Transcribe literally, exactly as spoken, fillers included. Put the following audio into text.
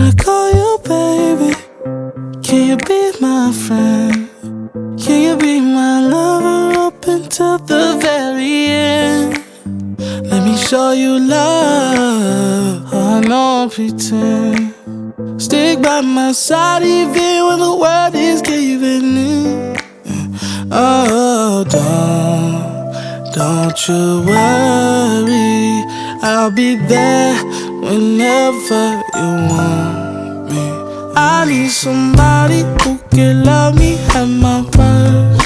I call you baby? Can you be my friend? Can you be my lover up until the very end? Let me show you love. Oh, I don't pretend. Stick by my side even when the world is giving in. Oh, don't, don't you worry, I'll be there whenever you want me. I need somebody who can love me at my worst.